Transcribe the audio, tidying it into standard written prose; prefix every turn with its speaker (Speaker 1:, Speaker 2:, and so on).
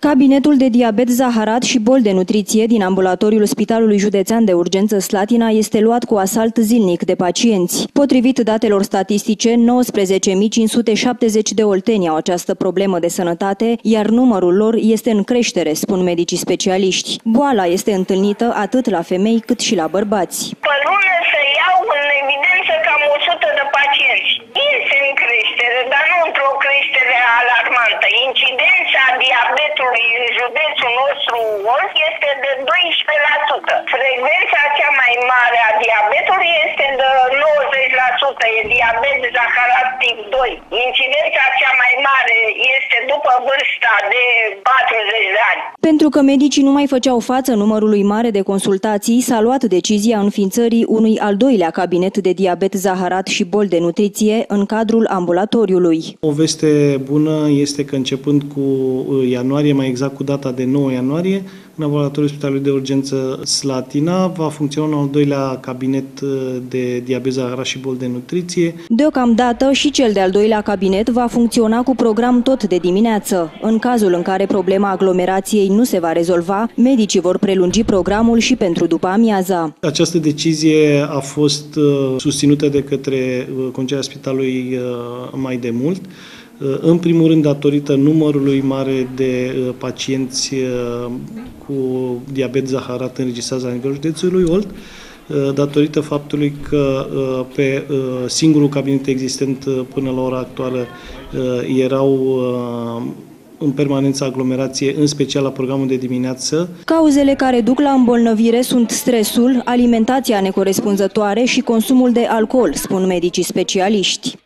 Speaker 1: Cabinetul de diabet zaharat și boli de nutriție din ambulatoriul Spitalului Județean de Urgență Slatina este luat cu asalt zilnic de pacienți. Potrivit datelor statistice, 19.570 de olteni au această problemă de sănătate, iar numărul lor este în creștere, spun medicii specialiști. Boala este întâlnită atât la femei cât și la bărbați.
Speaker 2: Pe lună se iau în evidență cam 100 de pacienți. Este în creștere, dar nu într-o creștere alarmantă. Incidența diabetului în județul nostru Olt este de 12%. Frecvența cea mai mare a diabetului este de 90%, e diabet zaharat tip 2. Incidența cea mai mare este după vârsta de 40 de ani.
Speaker 1: Pentru că medicii nu mai făceau față numărului mare de consultații, s-a luat decizia înființării unui al doilea cabinet de diabet zaharat și boli de nutriție în cadrul ambulatoriului.
Speaker 3: O veste bună este că începând cu ianuarie, mai exact cu data de 9 ianuarie, în ambulatoriul Spitalului de Urgență Slatina va funcționa un al doilea cabinet de diabet zaharat și boli de nutriție.
Speaker 1: Deocamdată și cel de-al doilea cabinet va funcționa cu program tot de dimineață. În cazul în care problema aglomerației nu se va rezolva, medicii vor prelungi programul și pentru după amiaza.
Speaker 3: Această decizie a fost susținută de către Conducerea Spitalului mai de mult. În primul rând, datorită numărului mare de pacienți cu diabet zaharat înregistrați la nivelul județului Olt, datorită faptului că pe singurul cabinet existent până la ora actuală erau în permanență aglomerație, în special la programul de dimineață.
Speaker 1: Cauzele care duc la îmbolnăvire sunt stresul, alimentația necorespunzătoare și consumul de alcool, spun medicii specialiști.